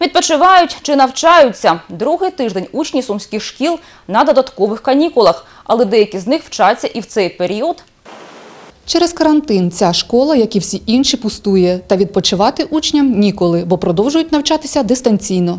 Відпочивають чи навчаються. Другий тиждень учні сумських шкіл на додаткових канікулах, але деякі з них вчаться і в цей період. Через карантин ця школа, як і всі інші, пустує. Та відпочивати учням ніколи, бо продовжують навчатися дистанційно.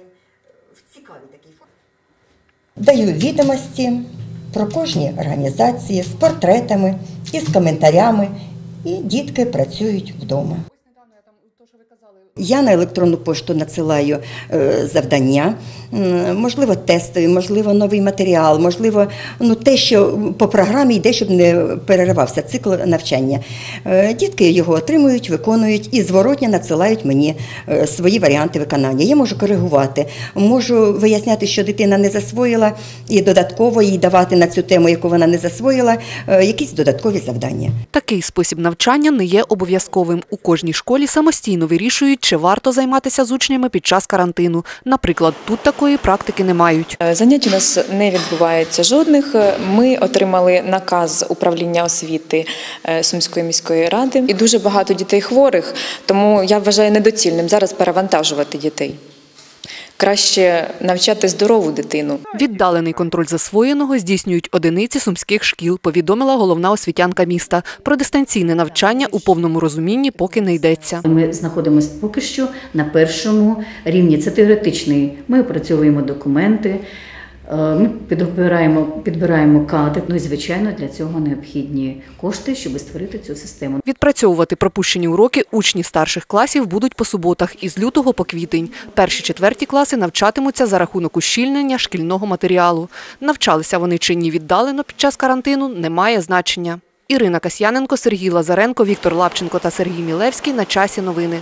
Даю відомості про кожні організації з портретами і з коментарями, і дітки працюють вдома. Я на електронну пошту надсилаю завдання, можливо, тестові, можливо, новий матеріал, можливо, те, що по програмі йде, щоб не переривався цикл навчання. Дітки його отримують, виконують і зворотня надсилають мені свої варіанти виконання. Я можу коригувати, можу виясняти, що дитина не засвоїла, і додатково їй давати на цю тему, яку вона не засвоїла, якісь додаткові завдання. Такий спосіб навчання не є обов'язковим. У кожній школі самостійно вирішують, чи варто займатися з учнями під час карантину. Наприклад, тут такої практики не мають. Занять у нас не відбувається жодних. Ми отримали наказ управління освіти Сумської міської ради. І дуже багато дітей хворих, тому я вважаю недоцільним зараз перевантажувати дітей. Краще навчати здорову дитину. Віддалений контроль засвоєного здійснюють одиниці сумських шкіл, повідомила головна освітянка міста. Про дистанційне навчання у повному розумінні поки не йдеться. Ми знаходимося поки що на першому рівні. Це теоретичний. Ми опрацьовуємо документи, ми підбираємо кадри. Ну і, звичайно, для цього необхідні кошти, щоб створити цю систему. Відпрацьовувати пропущені уроки учні старших класів будуть по суботах із лютого по квітень. Перші-четверті класи навчатимуться за рахунок ущільнення шкільного матеріалу. Навчалися вони чи ні віддалено під час карантину – немає значення. Ірина Касьяненко, Сергій Лазаренко, Віктор Лапченко та Сергій Мілевський. На часі новини.